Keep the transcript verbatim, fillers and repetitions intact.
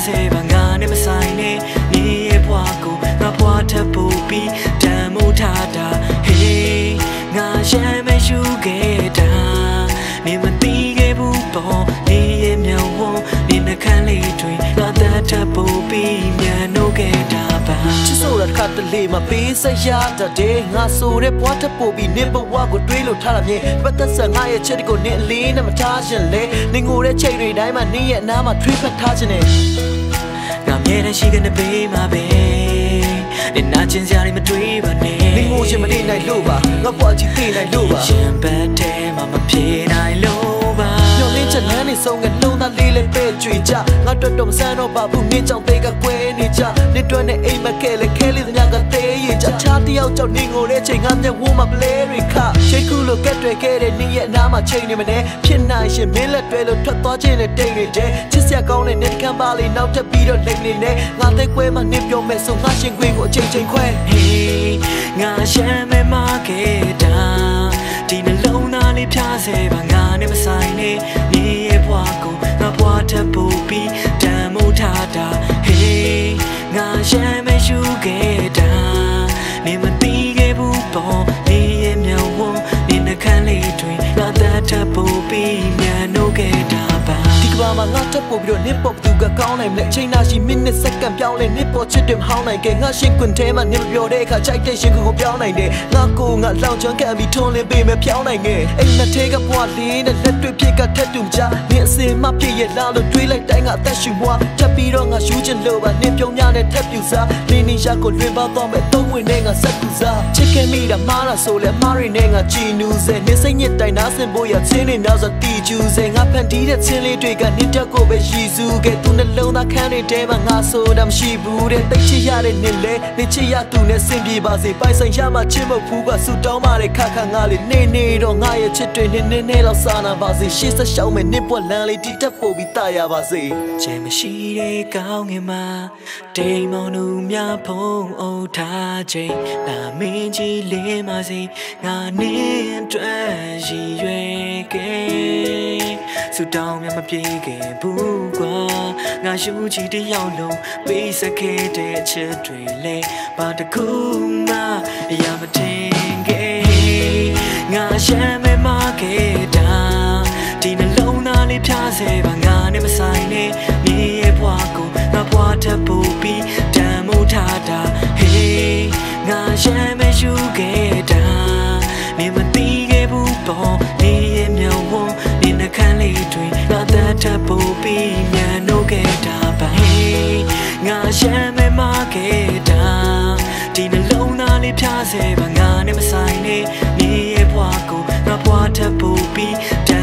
စေပါငါနဲ့မဆိုင်နဲ့နေရဲ့ဘွားကိုငါဘွားထပ်ပို့ပြီးတန်မိုးထားတာ Hey ငါရမ်းမရှိခဲ့တာနေမသိခဲ့ဘူးပေါ့နေရဲ့မြောင်ဝန်းနေနှခမ်းလေးတွေငါသက်ထပ်ပို့ပြီးမြန်နိုးခဲ့တာပါချစ်ဆိုရခတ်တလေမပေးစရာတဲ့ငါဆိုတဲ့ဘွားထပ်ပို့ပြီးနေဘဝကိုတွေးလို့ထားတာမြင်ပတ်သက်ဆက်ငါရဲ့ချစ်ကိုနေအလေးနဲ့မထားရှင်လေနေငိုတဲ့ချိန်တွေတိုင်းမှာနေရဲ့အနားမှာထွေးဖက်ထားခြင်းနဲ့ငါမြဲတမ်းရှိကနေပေးမှာပဲနေနာကျင်စရာတွေမတွေးပါနဲ့နေငိုချင်မနေနိုင်လို့ပါငါဘွားကြီးသိနိုင်လို့ပါရှင်ဘတ်ထဲမှာမပြေနိုင်လို့ပါညိုလင်းချက်လမ်းနေဆုံးကလုံးသားလေးလေးပဲကြွေကြငါတို့တော့မဆန်းတော့ပါဘူးနေကြောင်သေးကကွဲနေကြနေတွန်းနဲ့အိမ်မကဲလေခဲလေးသမျှကသေးရကြချားတယောက်ကြောင့်နေငိုတဲ့ချိန်ငါမျက်ဝန်းမှာပလဲတွေခချိတ်ခုလိုကက်တွေခဲ့တဲ့နေရဲ့အနားမှာချိန်နေမနေဖြစ်နိုင်ရှင်မင်းလက်တွဲလို့ထွက်သွားခြင်းနဲ့တိတ်နေတဲ့ချစ်စရာကောင်းတဲ့နေတကမ်းပါလေးနောက်ထပ်ပြီးတော့လိမ့်နေနဲ့ငါသိကွဲမှနေပြောမဲ့ဆိုငါရှင်ခွေကိုအချိန်ချင်းခွဲ Hey ငါရှမ်းမဲမခဲ့တာဒီနှလုံးသားလေးဖြားစေပါငါနဲ့မဆိုင်နဲ့နေရဲ့ဘွားကိုငါဘွားထပ်ပို့ပြီးတန်မိုးထားတာ Hey ငါရှမ်းမရှိခဲ့တာနေမသိခဲ့ဘူးပေါ့နေရဲ့မြောင်ဝန်းနေနှခမ်းလေးတွေငါသက်ထပ်ပို့ပြီးမြန်နိုးခဲ့တာပါဒီကဘာမှာငါထပ်ပို့ပြီးတော့နစ်ပေါ်သူကကောင်းနိုင်မလဲချိန်နာရှိမိနစ်စက္ကန့်ပြောင်းလဲနစ်ပေါ်ချစ်တယ်မဟောင်းနိုင်ခဲ့ငါရှင်ခွန်းထဲမှာနစ်မပြောတဲ့အခါချိုက်တဲ့ရှင်ခွန်းကိုပြောင်းနိုင်တယ်ငါကိုငါလောင်ချမ်းကန်ပြီးထွန်းလင်းပေးမယ်ပြောင်းနိုင်ခဲ့အိမ်နဲ့ထဲကဘွားလေးနဲ့လက်တွေ့ဖြစ်ကထက်တူကြနေအစင်မပြည့်ရဲ့လားလို့တွေးလိုက်တိုင်းကအသက်ရှူဘွားထပ်ပြီးတော့ငါရှူးချင်လို့ပါနစ်ပြုံးများနဲ့ထပ်ပြူစားနေနေရကိုလွင်ပေါတော့မဲ့သုံးဝင်နဲ့ငါဆက်ကူစားချစ်ခဲ့မိတာမားတာဆိုလဲမားရီနဲ့ငါကြည်နူးစေနေစိတ်ညစ်တိုင်းနားဆင်ဖို့ရချင်းနေများစွာတီကျူးစေငါဖန်တီးတဲ့ချင်းလေးတွေကနစ်တက်ကိုပဲရည်စူးခဲ့သူနှလုံးသားခမ်းနေတဲ့မှာငါဆိုတာမရှိဘူးတဲ့တိတ်ချရတဲ့နစ်လဲနေချရသူနဲ့ဆင်ပြေပါစေပိုင်ဆိုင်ရမှချစ်မဖို့ကဆူတောင်းပါတဲ့ခါခါငါလေးနေနေတော့ငါရဲ့ချစ်တွေနေနေနေတော့စာနာပါစေရှေ့ဆက်ရှောင်းမဲ့နစ်ပွက်လန်းလေးတီတက်ပို့ပြီးတာရပါစေချင်မရှိတဲ့ကောင်းငင်မှာတိမ်မောင်လူများဖုံးအုပ်ထားခြင်းလာမင်းကြီးလင်းပါစေငါနေအတွက်ရည်ရွယ်ခဲ့ဆူတောင်းမြမပြေခဲ့ဘူးကွာငါရှူချီတယောက်လုံးပေးစခဲ့တဲ့ချစ်တွေလဲဘာတခုမှအရာမတင်ခဲ့ငါရှမ်းမဲမခဲ့တာဒီနှလုံးသားလေးဖြားစေပါငါနဲ့မဆိုင်နဲ့နေရဲ့ဘွားကိုငါဘွားထပ်ပို့ပြီးတန်မိုးထားတာ Hey ငါရှမ်းမရှိခဲ့တာနေမသိခဲ့ဘူးပေါ့နေရဲ့မြောင်ဝန်းနေနှခမ်းလေးတွေငါသက်ထပ်ပို့ပြီးမြန်နိုးခဲ့တာပါ Hey ငါရှမ်းမဲမခဲ့တာဒီနှလုံးသားလေးဖြားစေပါငါနဲ့မဆိုင်နဲ့နေရဲ့ဘွားကိုငါဘွားထပ်ပို့ပြီး